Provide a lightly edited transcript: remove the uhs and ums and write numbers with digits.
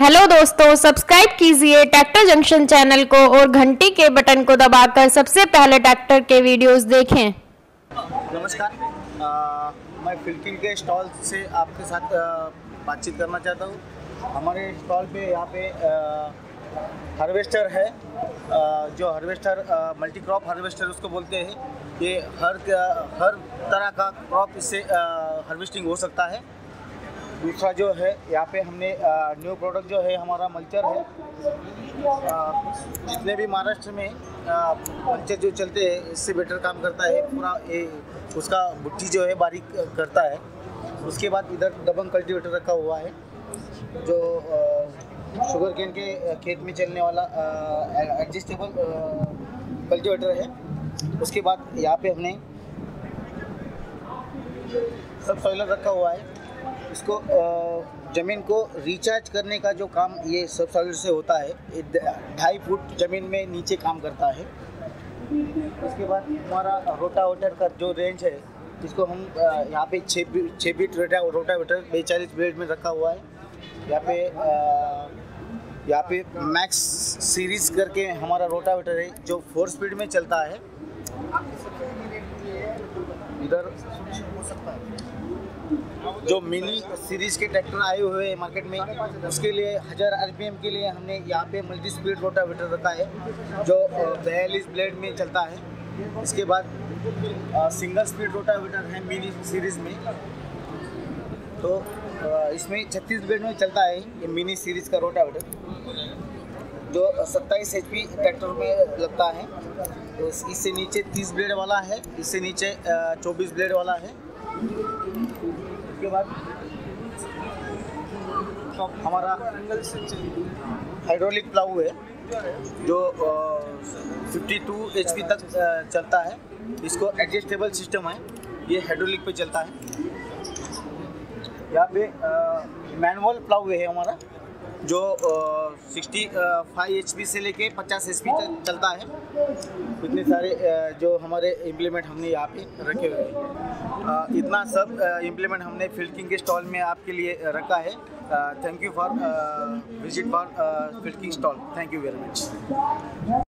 Hello दोस्तों, subscribe कीजिए tractor junction channel को और घंटी के बटन को दबाकर सबसे पहले ट्रैक्टर के वीडियोस देखें। नमस्कार, मैं फिल्किंग के स्टॉल से आपके साथ बातचीत करना चाहता हूँ। हमारे स्टॉल पे यहाँ पे हार्वेस्टर है, जो हार्वेस्टर मल्टी क्रॉप हार्वेस्टर उसको बोलते हैं। ये हर तरह का क्रॉप इससे हार्वेस्टिंग हो सकता है। दूसरा जो है यहाँ पे हमने न्यू प्रोडक्ट जो है हमारा मल्चर है। जितने भी महाराष्ट्र में मल्चर जो चलते हैं इससे बेटर काम करता है। पूरा ये उसका बुट्टी जो है बारीक करता है। उसके बाद इधर दबंग कल्टीवेटर रखा हुआ है जो शुगर केन के खेत में चलने वाला एडजस्टेबल कल्टीवेटर है। उसके बाद यहाँ पे हमने सब सॉइलर रखा हुआ है। इसको ज़मीन को रिचार्ज करने का जो काम ये सब सॉइलर से होता है। 2.5 फुट ज़मीन में नीचे काम करता है। उसके बाद हमारा रोटावेटर का जो रेंज है जिसको हम यहाँ पे 6 फीट रोटावेटर 42 ब्लेड में रखा हुआ है। यहाँ पे मैक्स सीरीज़ करके हमारा रोटावेटर है जो 4 स्पीड में चलता है। इधर जो मिनी सीरीज़ के ट्रैक्टर आए हुए हैं मार्केट में, उसके लिए 1000 RPM के लिए हमने यहाँ पे मल्टी स्पीड रोटावेटर रखा है जो 42 ब्लेड में चलता है। इसके बाद सिंगल स्पीड रोटावेटर है मिनी सीरीज़ में, तो इसमें 36 ब्लेड में चलता है ये मिनी सीरीज़ का रोटावेटर जो 27 HP ट्रैक्टर में लगता है। तो इससे नीचे 30 ब्लेड वाला है, इससे नीचे 24 ब्लेड वाला है। उसके बाद हमारा हाइड्रोलिक प्लाऊ है जो 52 HP तक चलता है। इसको एडजस्टेबल सिस्टम है, ये हाइड्रोलिक पे चलता है। यहाँ पे मैनुअल प्लाऊ है हमारा जो 65 HP से लेके 50 HP तक चलता है। इतने सारे जो हमारे इम्प्लीमेंट हमने यहाँ पे रखे हुए हैं। इतना सब इम्प्लीमेंट हमने फिल्किंग के स्टॉल में आपके लिए रखा है। Thank you for visit for फिल्किंग stall. Thank you very much.